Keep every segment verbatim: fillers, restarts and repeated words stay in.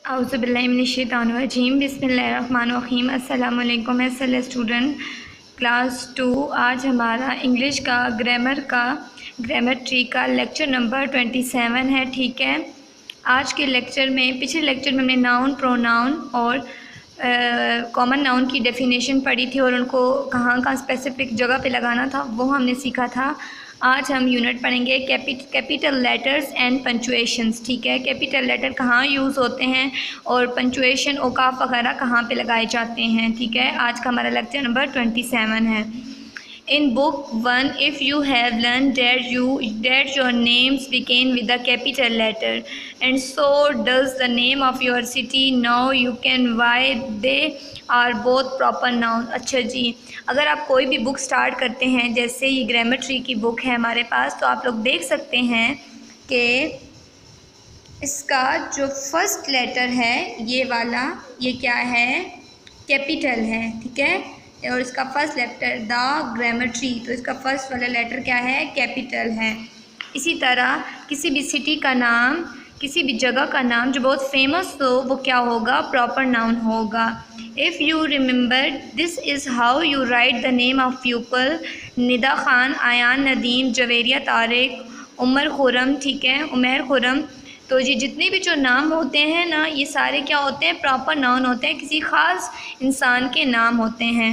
औज़ुबिल्लाहिमिनश्शैतानिर्रजीम बिस्मिल्लाहिर्रहमानिर्रहीम। अस्सलाम वालेकुम एसएल स्टूडेंट क्लास टू। आज हमारा इंग्लिश का ग्रामर का ग्रामर ट्री का लेक्चर नंबर ट्वेंटी सेवन है। ठीक है, आज के लेक्चर में पिछले लेक्चर में हमने नाउन, प्रोनाउन और कॉमन नाउन की डेफिनेशन पढ़ी थी और उनको कहाँ कहाँ स्पेसिफिक जगह पे लगाना था वो हमने सीखा था। आज हम यूनिट पढ़ेंगे कैपिट कैपिटल लेटर्स एंड पंचुएशंस। ठीक है, कैपिटल लेटर कहाँ यूज़ होते हैं और पंचुएशन ओकाफ वगैरह कहाँ पे लगाए जाते हैं। ठीक है, आज का हमारा लेक्चर नंबर ट्वेंटी सेवन है। In book one, if you have learned that you that your names begin with a capital letter, and so does the name of your city, now you can why they are both proper noun। अच्छा जी, अगर आप कोई भी book start करते हैं, जैसे ये grammar tree की बुक है हमारे पास, तो आप लोग देख सकते हैं कि इसका जो फर्स्ट लेटर है ये वाला, ये क्या है, कैपिटल है। ठीक है, और इसका first letter the grammar tree, तो इसका फर्स्ट वाला लेटर क्या है, कैपिटल है। इसी तरह किसी भी सिटी का नाम, किसी भी जगह का नाम जो बहुत फेमस हो वो क्या होगा, प्रॉपर नाउन होगा। If you remember this is how you write the name of people, Nida Khan, Ayan Nadeem, Javeria Tariq, Umar Khurram. ठीक है, उमर खुरम। तो ये जितने भी जो नाम होते हैं ना, ये सारे क्या होते हैं, प्रॉपर नाउन होते हैं, किसी ख़ास इंसान के नाम होते हैं।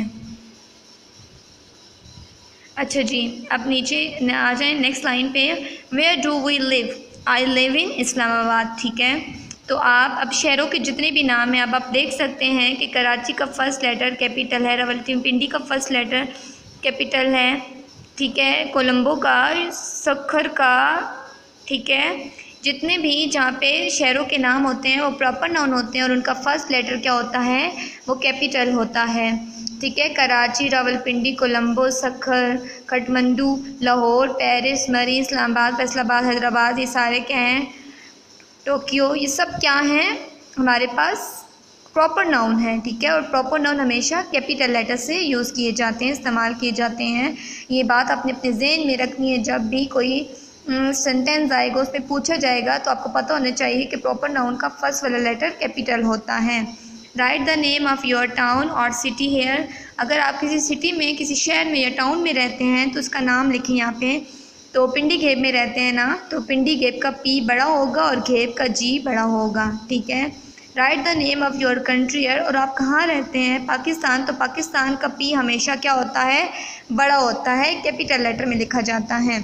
अच्छा जी, अब नीचे आ जाएं नेक्स्ट लाइन पे। Where do we live, I live in Islamabad. ठीक है, तो आप अब शहरों के जितने भी नाम हैं, अब आप देख सकते हैं कि कराची का फर्स्ट लेटर कैपिटल है, रावलपिंडी का फर्स्ट लेटर कैपिटल है। ठीक है, कोलंबो का, सखर का। ठीक है, जितने भी जहाँ पे शहरों के नाम होते हैं वो प्रॉपर नाउन होते हैं और उनका फर्स्ट लेटर क्या होता है, वो कैपिटल होता है। ठीक है, कराची, रावलपिंडी, कोलंबो, सखर, काठमांडू, लाहौर, पेरिस, मरी, इस्लामाबाद, फैसलाबाद, हैदराबाद, ये सारे क्या हैं, टोक्यो, ये सब क्या हैं, हमारे पास प्रॉपर नाउन है। ठीक है, और प्रॉपर नाउन हमेशा कैपिटल लेटर से यूज़ किए जाते हैं, इस्तेमाल किए जाते हैं। ये बात आपने अपने ज़हन में रखनी है, जब भी कोई सेंटेंस आएगा उसमें पूछा जाएगा तो आपको पता होना चाहिए कि प्रॉपर नाउन का फर्स्ट वाला लेटर कैपिटल होता है। Write the name of your town और सिटी हेयर, अगर आप किसी सिटी में, किसी शहर में या टाउन में रहते हैं तो उसका नाम लिखें यहाँ पे। तो पिंडी घेब में रहते हैं ना, तो पिंडी घेब का पी बड़ा होगा और घेब का जी बड़ा होगा। ठीक है, write the name of your country, और आप कहाँ रहते हैं, पाकिस्तान, तो पाकिस्तान का पी हमेशा क्या होता है, बड़ा होता है, कैपिटल लेटर में लिखा जाता है।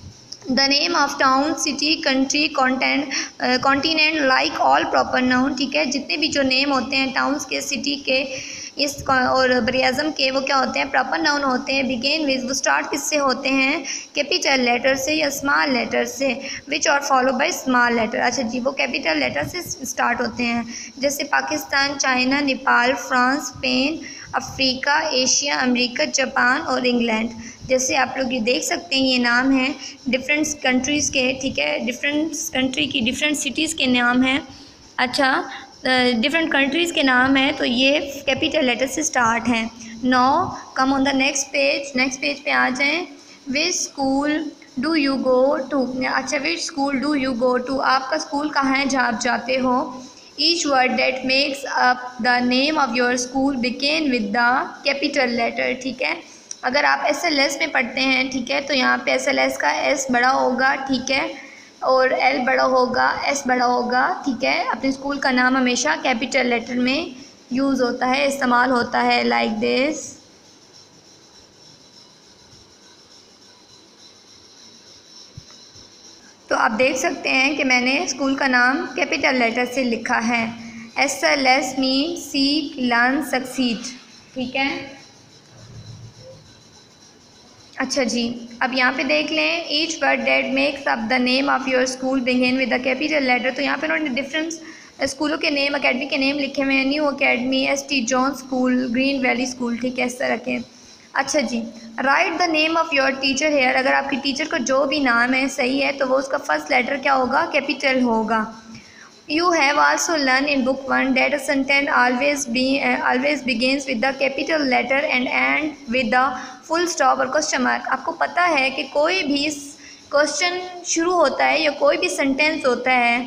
The name of town, city, country, content, continent, like all proper noun. ठीक है, जितने भी जो नेम होते हैं टाउन्स के, सिटी के, इस और बरियाज़म के, वो क्या होते हैं, प्रॉपर नाउन होते हैं। बिगेन विद, वो स्टार्ट किससे होते हैं, कैपिटल लेटर से या स्मॉल लेटर से। विच और फॉलो बाय स्मॉल लेटर। अच्छा जी, वो कैपिटल लेटर से स्टार्ट होते हैं, जैसे Pakistan, China, Nepal, France, Spain, Africa, Asia, America, Japan और इंग्लैंड। जैसे आप लोग ये देख सकते हैं, ये नाम हैं डिफरेंट कंट्रीज़ के। ठीक है, डिफरेंट कंट्री की डिफरेंट सिटीज़ के नाम हैं। अच्छा, डिफरेंट कंट्रीज़ के नाम हैं, तो ये कैपिटल लेटर से स्टार्ट हैं। Now come on the next page, next page पे आ जाएं। Which school do you go to, अच्छा, which school do you go to, आपका स्कूल कहाँ है जहाँ आप जाते हो। Each word that makes up the name of your school begin with the capital letter. ठीक है, अगर आप एस एल एस में पढ़ते हैं, ठीक है, तो यहाँ पे एस एल एस का एस बड़ा होगा। ठीक है, और एल बड़ा होगा, एस बड़ा होगा। ठीक है, अपने स्कूल का नाम हमेशा कैपिटल लेटर में यूज़ होता है, इस्तेमाल होता है, लाइक दिस। तो आप देख सकते हैं कि मैंने स्कूल का नाम कैपिटल लेटर से लिखा है। S L S mean seek, learn, succeed. ठीक है, अच्छा जी, अब यहाँ पे देख लें। Each word that makes up the name of your school begin with the capital letter, तो यहाँ पे उन्होंने डिफरेंट स्कूलों के नेम, अकेडमी के नेम लिखे हुए हैं। New academy, S T John school, green valley school. ठीक है, इस तरह के। अच्छा जी, write the name of your teacher here, अगर आपकी टीचर का जो भी नाम है सही है तो वो उसका फर्स्ट लेटर क्या होगा, कैपिटल होगा। You have also learned in book one that a sentence always be uh, always begins with the capital letter and end with the full stop और question mark। आपको पता है कि कोई भी क्वेश्चन शुरू होता है या कोई भी सेंटेंस होता है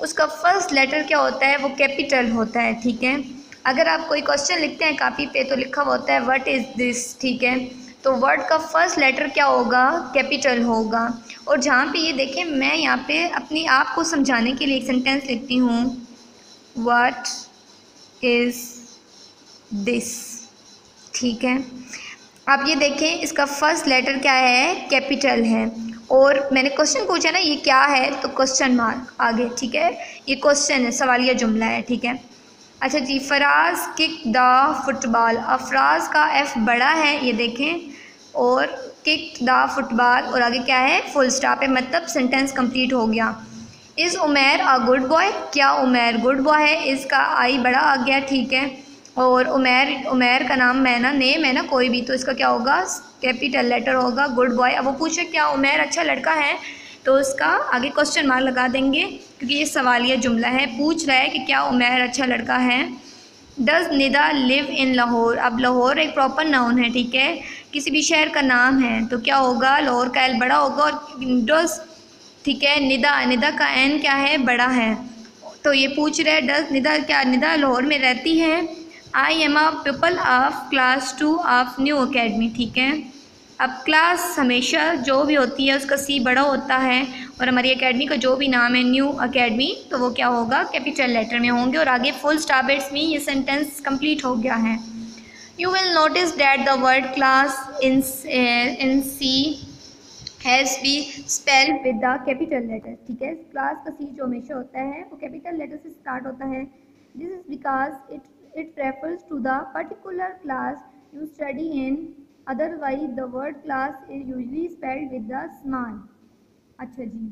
उसका फर्स्ट लेटर क्या होता है, वो कैपिटल होता है, ठीक है। अगर आप कोई क्वेश्चन लिखते हैं कापी पे तो लिखा हुआ होता है व्हाट इज़ दिस, ठीक है, तो वर्ड का फर्स्ट लेटर क्या होगा, कैपिटल होगा। और जहाँ पे ये देखें, मैं यहाँ पे अपनी आप को समझाने के लिए एक सेंटेंस लिखती हूँ, व्हाट इज़ दिस, ठीक है। आप ये देखें, इसका फर्स्ट लेटर क्या है, कैपिटल है। और मैंने क्वेश्चन पूछा ना ये क्या है, तो क्वेश्चन मार्क आगे, ठीक है, ये क्वेश्चन है, सवालिया जुमला है, ठीक है। अच्छा जी, Faraz kick the football, Afraz का एफ बड़ा है, ये देखें, और किक द फुटबॉल और आगे क्या है, फुल स्टॉप है, मतलब सेंटेंस कंप्लीट हो गया। Is Umair a good boy, क्या उमैर गुड बॉय है, इसका आई बड़ा आ गया, ठीक है। और उमैर, उमैर का नाम है ना, नेम है ना कोई भी, तो इसका क्या होगा, कैपिटल लेटर होगा, गुड बॉय। अब वो पूछे क्या उमैर अच्छा लड़का है, तो उसका आगे क्वेश्चन मार्क लगा देंगे, क्योंकि ये सवालिया जुमला है, पूछ रहा है कि क्या उमैर अच्छा लड़का है। Does Nida live in Lahore, अब लाहौर एक प्रॉपर नाउन है, ठीक है, किसी भी शहर का नाम है, तो क्या होगा, लाहौर का एल बड़ा होगा, और डज़, ठीक है, निदा, निदा का एन क्या है, बड़ा है। तो ये पूछ रहे हैं डज़ निदा, क्या निदा लाहौर में रहती है। I am a pupil of class two of new academy, ठीक है। अब क्लास हमेशा जो भी होती है उसका सी बड़ा होता है, और हमारी एकेडमी का जो भी नाम है न्यू अकेडमी, तो वो क्या होगा, कैपिटल लेटर में होंगे, और आगे फुल स्टॉप इट्स में ये सेंटेंस कंप्लीट हो गया है। You will notice that the word class in in C has be spelled with the capital letter, ठीक है। क्लास का सी जो हमेशा होता है वो कैपिटल लेटर से स्टार्ट होता है। This is because it it refers to the particular class you study in, otherwise the word class is usually spelled with the small. अच्छा जी,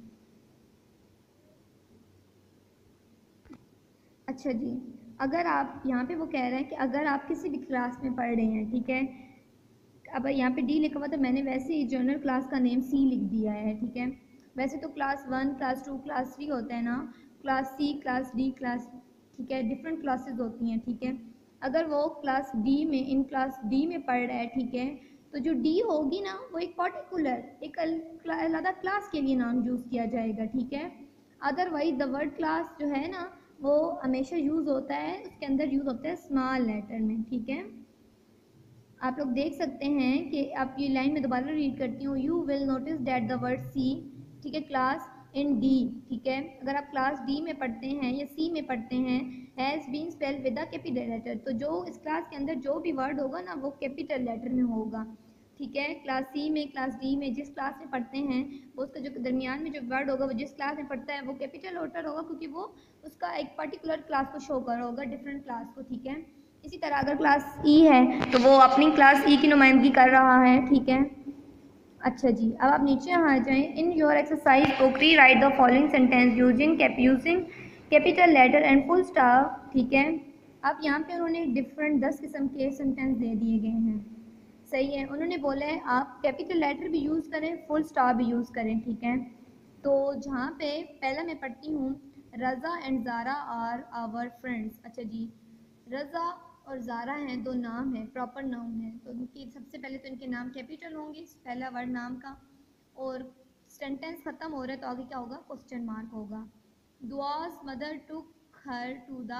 अच्छा जी, अगर आप यहाँ पे वो कह रहे हैं कि अगर आप किसी भी क्लास में पढ़ रहे हैं, ठीक है, अब यहाँ पे डी लिखा हुआ तो मैंने वैसे ही जर्नल क्लास का नेम सी लिख दिया है, ठीक है। वैसे तो class one, class two, class three होता है ना, class C, class D, class, ठीक है, डिफरेंट क्लासेस होती हैं, ठीक है। अगर वो क्लास डी में, इन क्लास डी में पढ़ रहा है, ठीक है, तो जो डी होगी ना वो एक पर्टिकुलर, एक अलग क्लास के लिए नाम यूज़ किया जाएगा, ठीक है। अदरवाइज द वर्ड क्लास जो है ना वो हमेशा यूज़ होता है, उसके अंदर यूज़ होता है स्मॉल लेटर में, ठीक है। आप लोग देख सकते हैं कि आप ये लाइन में दोबारा रीड करती हूँ, you will notice that the word C, ठीक है, क्लास इन डी, ठीक है। अगर आप क्लास डी में पढ़ते हैं या सी में पढ़ते हैं, has been spelled with the capital letter, तो जो इस क्लास के अंदर जो भी वर्ड होगा ना वो कैपिटल लेटर में होगा, ठीक है। क्लास सी में, क्लास डी में, जिस क्लास में पढ़ते हैं वो उसका जो दरमियान में जो वर्ड होगा वो जिस क्लास में पढ़ता है वो कैपिटल लेटर होगा, क्योंकि वो उसका एक पर्टिकुलर क्लास को शो कर होगा, डिफरेंट क्लास को, ठीक है। इसी तरह अगर क्लास ई है तो वो अपनी क्लास ई की नुमाइंदगी कर रहा है, ठीक है। अच्छा जी, अब आप नीचे आ जाएं, in your exercise book rewrite the following sentence using cap using capital letter and full stop, ठीक है। अब यहाँ पे उन्होंने डिफरेंट दस किस्म के सेंटेंस दे दिए गए हैं, सही है। उन्होंने बोला है आप कैपिटल लेटर भी यूज़ करें, फुल स्टॉप भी यूज़ करें, ठीक है। तो जहाँ पे पहला मैं पढ़ती हूँ, Raza and Zara are our friends. अच्छा जी, रज़ा और ज़ारा हैं, दो नाम हैं, प्रॉपर नाउन है, तो इनकी सबसे पहले तो इनके नाम कैपिटल होंगे, पहला वर्ड नाम का, और सेंटेंस ख़त्म हो रहा है तो आगे क्या होगा, क्वेश्चन मार्क होगा। Dua's mother took her to the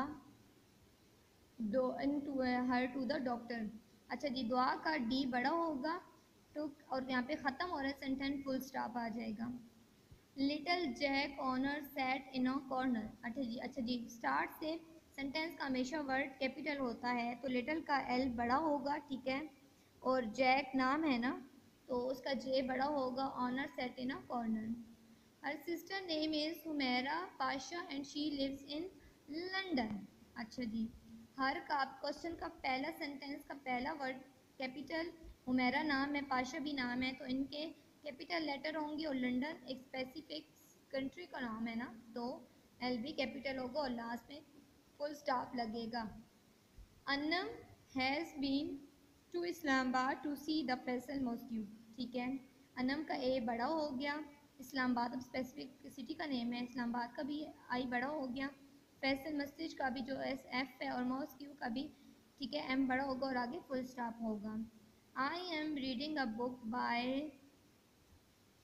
do in to her to the doctor. अच्छा जी, दुआ का डी बड़ा होगा, टुक, और यहाँ पे ख़त्म हो रहा है सेंटेंस, फुल स्टॉप आ जाएगा। Little Jack Horner sat in a corner. अच्छा जी, अच्छा जी, स्टार्ट से सेंटेंस का हमेशा वर्ड कैपिटल होता है, तो लिटिल का एल बड़ा होगा, ठीक है, और जैक नाम है ना तो उसका जे बड़ा होगा, Horner sat in a corner. Her sister name is Humaira Pasha and she lives in London. अच्छा जी, हर का क्वेश्चन का पहला सेंटेंस का पहला वर्ड कैपिटल, हुमैरा नाम है, पाशा भी नाम है, तो इनके कैपिटल लेटर होंगे, और लंदन एक स्पेसिफिक कंट्री का नाम है ना तो एल भी कैपिटल होगा, और लास्ट में फुल स्टॉप लगेगा। Annam has been to Islamabad to see the Faisal mosque, ठीक है। अन्नम का ए बड़ा हो गया, इस्लामाबाद अब स्पेसिफिक सिटी का नेम है, इस्लामाबाद का भी आई बड़ा हो गया, फैसल मस्जिद का भी जो एस एफ है, और मॉस्क्यू का भी, ठीक है, एम बड़ा होगा, और आगे फुल स्टॉप होगा। I am reading a book by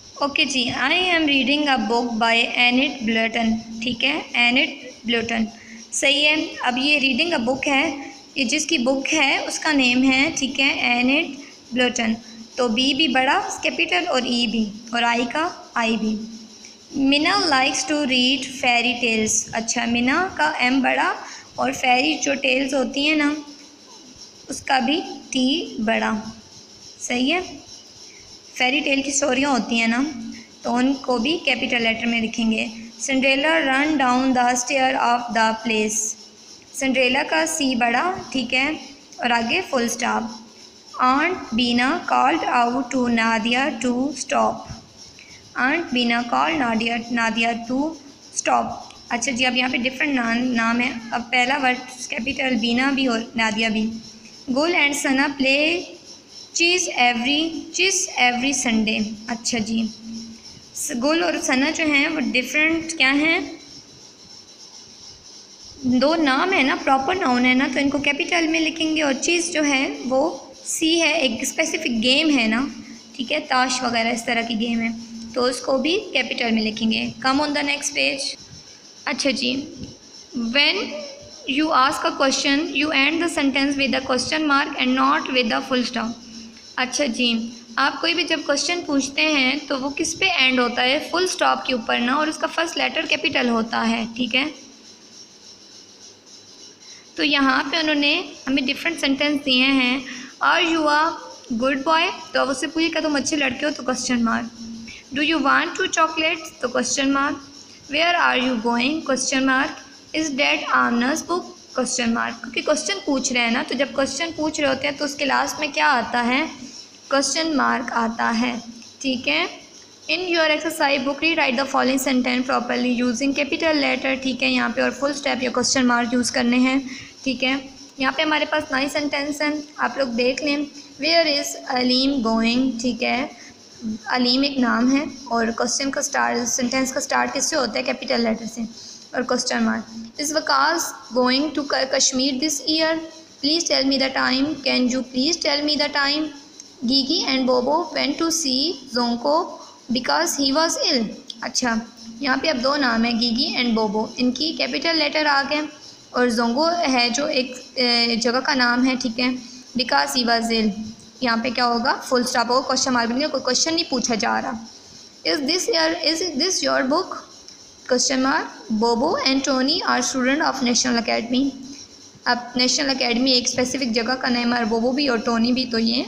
okay जी, I am reading a book by Enid Blyton. ठीक है, एनिट ब्लर्टन सही है। अब ये रीडिंग अ बुक है, ये जिसकी बुक है उसका नेम है, ठीक है, एनिट ब्लर्टन। तो बी भी बड़ा कैपिटल और ई भी, और आई का आई भी। Mina likes to read fairy tales. अच्छा, मिना का एम बड़ा और फेरी जो टेल्स होती हैं ना उसका भी टी बड़ा, सही है। फेरी टेल की स्टोरियाँ होती हैं ना तो उनको भी कैपिटल लेटर में लिखेंगे। Cinderella ran down the stair of the place. Cinderella का सी बड़ा, ठीक है, और आगे full stop. Aunt Bina called out to Nadia to stop. Aunt Bina called Nadia Nadia to stop. अच्छा जी, अब यहाँ पे डिफरेंट नाम नाम है। अब पहला वर्ड कैपिटल, बीना भी और नादिया भी। Gul and Sana play chess every chess every Sunday. अच्छा जी, गुल और सना जो हैं वो डिफरेंट क्या हैं, दो नाम है ना, प्रॉपर नाउन है ना, तो इनको कैपिटल में लिखेंगे। और चीज़ जो है वो सी है, एक स्पेसिफिक गेम है ना, ठीक है, ताश वगैरह इस तरह की गेम है, तो उसको भी कैपिटल में लिखेंगे। Come on the next page. अच्छा जी, when you ask a question you end the sentence with the question mark and not with the full stop. अच्छा जी, आप कोई भी जब क्वेश्चन पूछते हैं तो वो किस पे एंड होता है, फुल स्टॉप के ऊपर ना, और उसका फर्स्ट लेटर कैपिटल होता है, ठीक है। तो यहाँ पे उन्होंने हमें डिफरेंट सेंटेंस दिए हैं। Are you a good boy, तो अब उससे पूछेगा तुम अच्छे लड़के हो, तो question mark. Do you want to chocolate, तो question mark. Where are you going, question mark. Is that Amna's book, question mark. क्योंकि क्वेश्चन पूछ रहे हैं ना, तो जब क्वेश्चन पूछ रहे होते हैं तो उसके लास्ट में क्या आता है, क्वेश्चन मार्क आता है, ठीक है। In your exercise book rewrite the following sentence properly using capital letter, ठीक है। यहाँ पे और फुल स्टॉप या क्वेश्चन मार्क यूज़ करने हैं, ठीक है। यहाँ पे हमारे पास नाइन सेंटेंस हैं, आप लोग देख लें। वेयर इज़ अलीम गोइंग, ठीक है, अलीम एक नाम है और क्वेश्चन का स्टार्ट, सेंटेंस का स्टार्ट किससे होता है, कैपिटल लेटर से, और question mark. Is Waqas going to Kashmir this year, please tell me the time, can you please tell me the time. Gigi and Bobo went to see Jonko because he was ill. अच्छा, यहाँ पे अब दो नाम है, गीगी and बोबो, इनकी capital letter आ गए, और जोंगो है जो एक जगह का नाम है, ठीक है, बिकॉज ही वॉज इल। यहाँ पे क्या होगा, फुल स्टॉप होगा, क्वेश्चन मार्क भी, कोई क्वेश्चन नहीं पूछा जा रहा। Is this your is this your book, question mark. Bobo and Tony are student of national academy. अब नेशनल अकेडमी एक स्पेसिफिक जगह का नाम है, बोबो भी और टोनी भी, तो ये,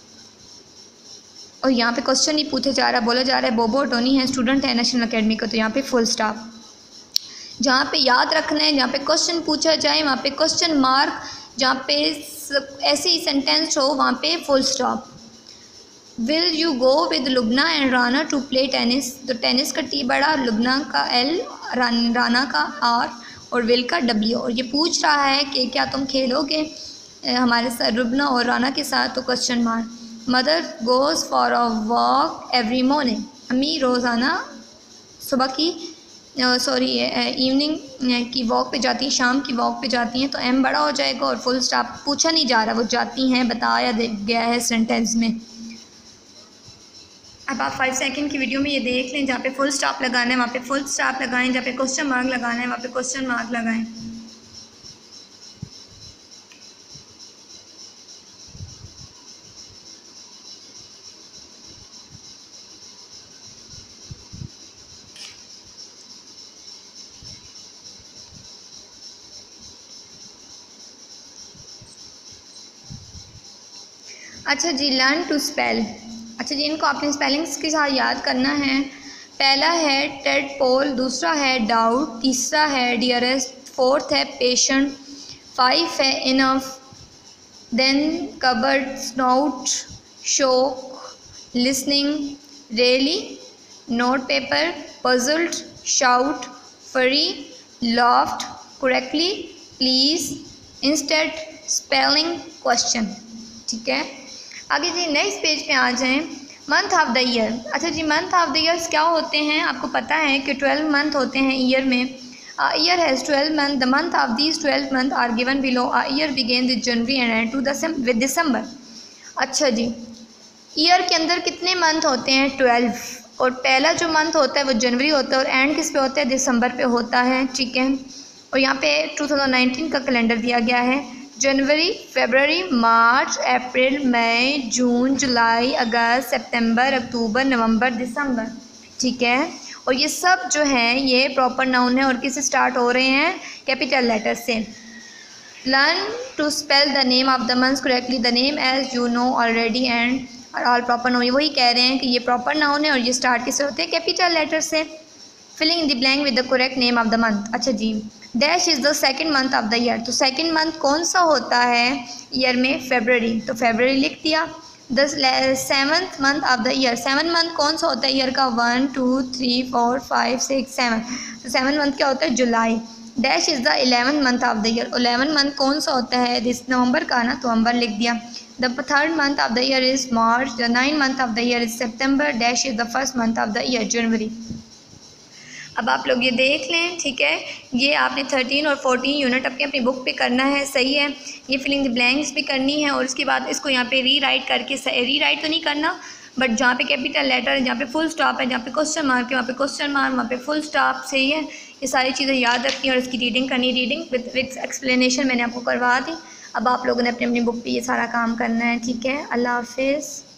और यहाँ पे क्वेश्चन नहीं पूछा जा रहा, बोला जा रहा है बोबो और टोनी है स्टूडेंट है नेशनल अकेडमी का, तो यहाँ पे फुल स्टॉप। जहाँ पे याद रखना है, जहाँ पे क्वेश्चन पूछा जाए वहाँ पे क्वेश्चन मार्क, जहाँ पे ऐसे ही सेंटेंस हो वहाँ पे full stop. Will you go with Lubna and Rana to play tennis, तो टेनिस का टी बड़ा, लुबना का एल, राना का आर, और विल का डब्ल्यू। और ये पूछ रहा है कि क्या तुम खेलोगे हमारे साथ, लुबना और राना के साथ, तो question mark. Mother goes for a walk every morning, अम्मी रोज़ाना सुबह की सॉरी इवनिंग की वॉक पे जाती है, शाम की वॉक पे जाती हैं, तो एम बड़ा हो जाएगा और फुल स्टॉप पूछा नहीं जा रहा, वो जाती हैं बताया गया है सेंटेंस में। अब आप फाइव सेकंड की वीडियो में ये देख लें, जहाँ पे फुल स्टॉप लगाना है वहाँ पे फुल स्टॉप लगाएं, जहाँ पे क्वेश्चन मार्क लगाना है वहाँ पे क्वेश्चन मार्क लगाएं। अच्छा जी, लर्न टू स्पेल। अच्छा जी, इनको आपने स्पेलिंग्स के साथ याद करना है। पहला है टेडपोल, दूसरा है डाउट, तीसरा है डियरेस्ट, फोर्थ है पेशेंट, फाइव है enough, then cupboard, snout, shook, listening, really, note paper, puzzled, shout, furry, loft, correctly, please, instead, spelling, question, ठीक है। आगे जी नेक्स्ट पेज पे आ जाएं। Month of the year. अच्छा जी, मंथ ऑफ द ईयर्स क्या होते हैं, आपको पता है कि ट्वेल्व मंथ होते हैं ईयर में। Year has twelve month, the month of these twelve month are given below. A year begin with January and end to with December. अच्छा जी, ईयर के अंदर कितने मंथ होते हैं, ट्वेल्व, और पहला जो मंथ होता है वो जनवरी होता है और एंड किस पे होता है, दिसंबर पे होता है, ठीक है। और यहाँ पे टू थाउजेंड नाइनटीन का कैलेंडर दिया गया है, जनवरी, फरवरी, मार्च, अप्रैल, मई, जून, जुलाई, अगस्त, सितंबर, अक्टूबर, नवंबर, दिसंबर, ठीक है। और ये सब जो हैं ये प्रॉपर नाउन है और किससे स्टार्ट हो रहे हैं, कैपिटल लेटर से। Learn to spell the name of the months correctly, the name as you know already and are all proper noun. वही कह रहे हैं कि ये प्रॉपर नाउन है और ये स्टार्ट किससे होते हैं, कैपिटल लेटर से। Filling in the blank with the correct name of the month. अच्छा जी, dash is the second month of the year, तो सेकंड मंथ कौन सा होता है ईयर में, फेबररी, तो फेबररी लिख दिया। The seventh month of the year, seven month कौन सा होता है ईयर का, one two three four five six seven, तो सेवन मंथ क्या होता है, July. Dash is the eleven month of the year, eleven month कौन सा होता है, दिस नवंबर का ना, तो नवंबर लिख दिया। The third month of the year is March, the nine month of the year is September, dash is the first month of the year, January. अब आप लोग ये देख लें, ठीक है, ये आपने थर्टीन और फोर्टीन यूनिट अपनी अपनी बुक पे करना है, सही है। ये फिलिंग द ब्लैंक्स भी करनी है और उसके बाद इसको यहाँ पे री राइट करके, री राइट तो नहीं करना बट जहाँ पे कैपिटल लेटर है, जहाँ पे फुल स्टॉप है, जहाँ पे क्वेश्चन मार्क है वहाँ पे क्वेश्चन मार्क, वहाँ पे फुल स्टॉप, सही है। ये सारी चीज़ें याद रखनी और इसकी रीडिंग करनी, रीडिंग विद विद एक्सप्लेनेशन मैंने आपको करवा दी। अब आप लोगों ने अपनी अपनी बुक पे ये सारा काम करना है, ठीक है। अल्लाह हाफिज़।